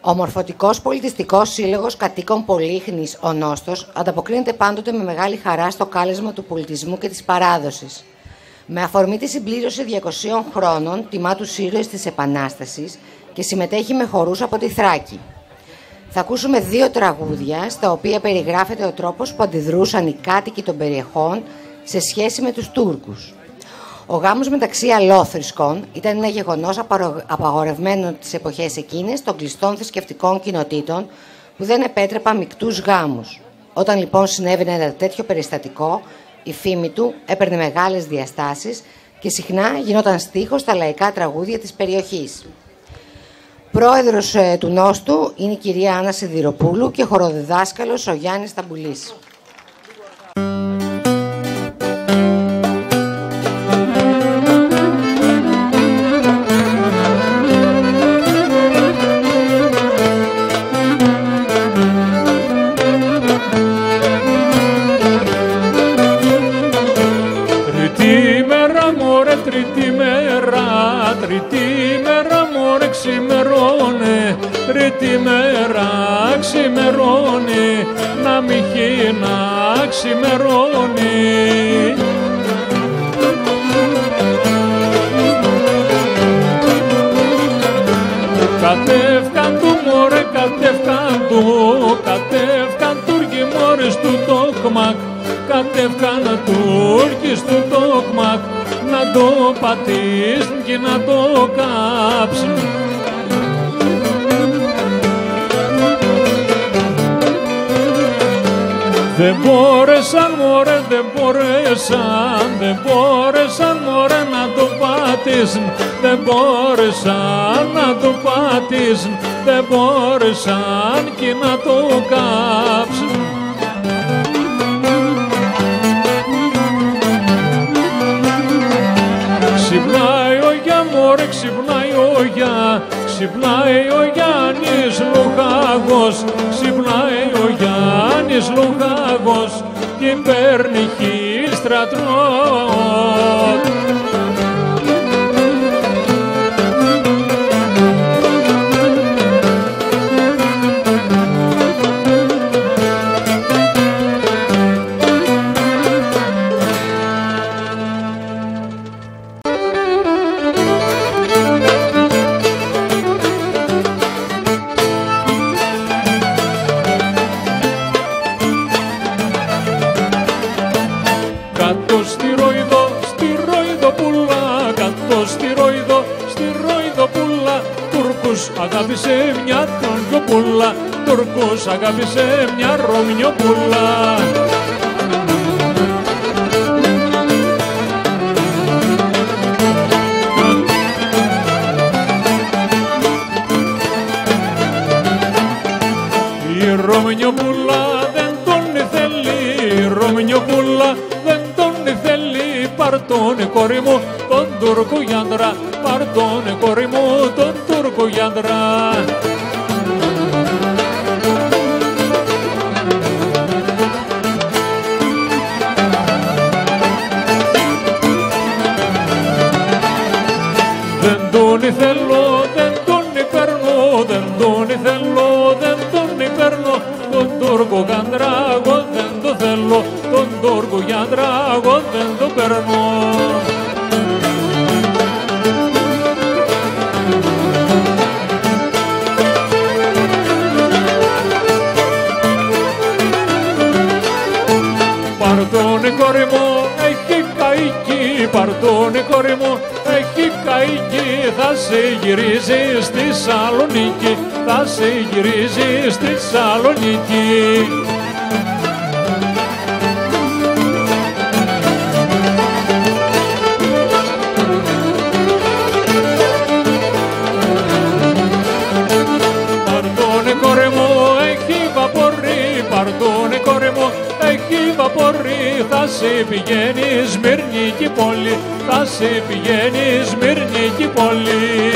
Ο Μορφωτικός Πολιτιστικός Σύλλογος Κατοίκων Πολύχνης, ο Νόστος, ανταποκρίνεται πάντοτε με μεγάλη χαρά στο κάλεσμα του πολιτισμού και της παράδοσης. Με αφορμή τη συμπλήρωση 200 χρόνων, τιμά τους ήρωες της Επανάστασης και συμμετέχει με χορούς από τη Θράκη. Θα ακούσουμε 2 τραγούδια, στα οποία περιγράφεται ο τρόπος που αντιδρούσαν οι κάτοικοι των περιεχών σε σχέση με τους Τούρκους. Ο γάμος μεταξύ αλλόθρησκων ήταν ένα γεγονός απαγορευμένο τις εποχές εκείνες των κλειστών θρησκευτικών κοινοτήτων που δεν επέτρεπαν μεικτούς γάμους. Όταν λοιπόν συνέβαινε ένα τέτοιο περιστατικό, η φήμη του έπαιρνε μεγάλες διαστάσεις και συχνά γινόταν στίχος στα λαϊκά τραγούδια της περιοχής. Πρόεδρος του Νόστου είναι η κυρία Άννα Σιδηροπούλου και χοροδιδάσκαλος ο Γιάννης Ταμπουλής. Τρίτη μέρα ξημερώνει, να μη χει να ξημερώνει. Κατεύκαν του μωρέ, κατεύκαν Τούρκοι μόρες του τόκμακ, κατεύκαν Τούρκοι του τόκμακ, να το πατήσουν και να το κάψουν. Δεν μπόρεσαν μωρέ, δεν μπόρεσαν μωρέ να το πατήσουν, δεν μπόρεσαν να το πατήσουν, δεν μπόρεσαν και να το κάψουν. Ξυπνάει ο γιά μωρέ, ξυπνάει ο γιά, ξυπνάει ο Γιάννης Λουχάγος, ξυπνάει ο Γιάννης Λουχάγος και παίρνει χιλστρατρό. Αγάπησε μια Τουρκοπούλα, Τουρκούς αγάπησε μια Ρωμιοπούλα. Η Ρωμιοπούλα δεν τον θέλει, η Ρωμιοπούλα δεν τον θέλει. Πάρ' τον κόρη μου τον Τούρκο γιάντρα, πάρ' τον κόρη μου τον Τούρκο γιάντρα. Δεν τον θέλω, δεν τον παίρνω, δεν τον θέλω, δεν τον παίρνω. Τον Τούρκο γιάντρα εγώ δεν το θέλω, τον Τούρκο γιάντρα εγώ δεν το παίρνω. Παρτώνε κόρη μου, έχει καίκι, παρτώνε κόρη μου, έχει καίκι. Θα σε γυρίζει στη Σαλονίκη, θα σε γυρίζει στη Σαλονίκη. Παρτώνε κόρη μου, έχει βαπορί, παρτώνε κόρη μου, έχει βαπορί. Θα σε πηγαίνει Σμυρνίκη πόλη, θα σε πηγαίνει Σμυρνίκη πόλη.